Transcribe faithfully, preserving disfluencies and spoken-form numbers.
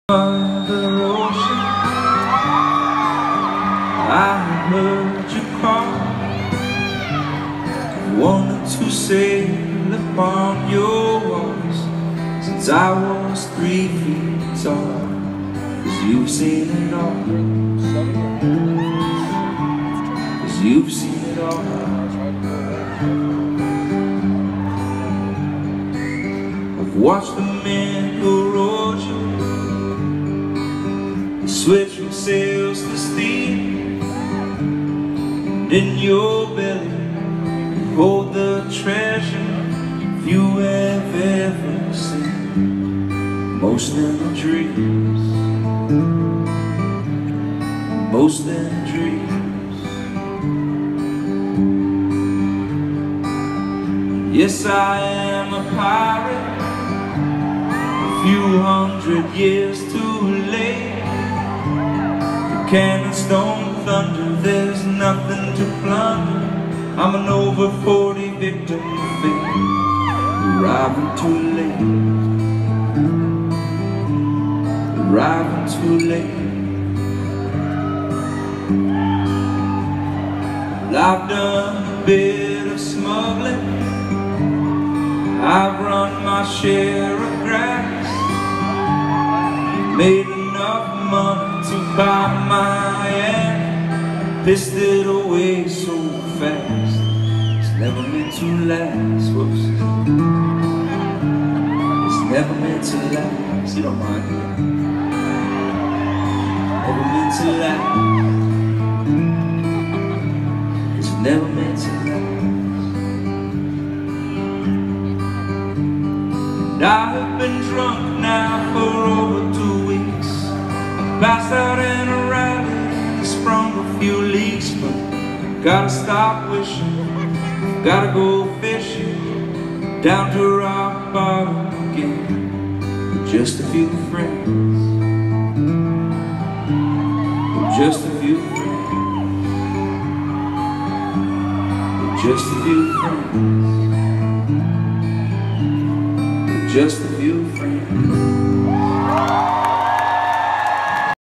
Mother Ocean, I heard you call. Wanted to sail upon your walls since I was three feet tall. 'Cause you've seen it all. 'Cause you've seen it all. I've watched the men who rode you switch from sails to steam, and in your belly you hold the treasure few have ever seen. Most in the dreams, most in the dreams. Yes, I am a pirate, a few hundred years too late. Cannons don't thunder, there's nothing to plunder. I'm an over forty victim of fate, arriving too late, arriving too late. Well, I've done a bit of smuggling, I've run my share of grass, made enough money to buy my end, pissed it away so fast. It's never meant to last. Whoops. It's never meant to last. You don't mind. Never meant to last. It's never meant to last. And I have been drunk now for over two weeks. Passed out in a rally, sprung a few leaks, but gotta stop wishing, gotta go fishing, down to rock bottom again, with just a few friends, with just a few friends, with just a few friends, with just a few friends.